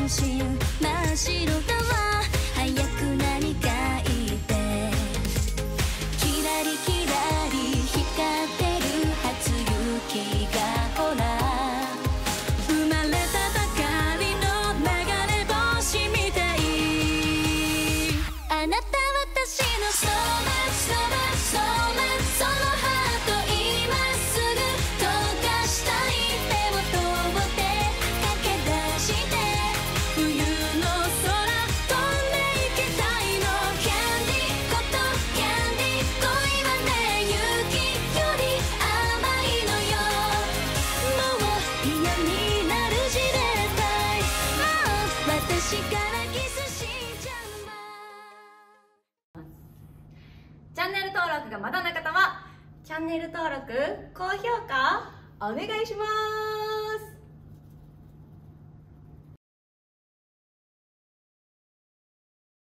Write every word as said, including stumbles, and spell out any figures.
真真っ白だわ。早く何か言って。キラリキラリ光ってる初雪がほら、生まれたばかりの流れ星みたい。あなた私のソウルソウルソウル、そのハート今すぐ溶かしたい。手を通って駆け出して冬の空飛んでいきたいの。キャンディーことキャンディー、恋はね雪より甘いのよ。もう嫌になるじれたい。もう私からキスしちゃうわ。 チャンネル登録がまだの方はチャンネル登録、高評価お願いします。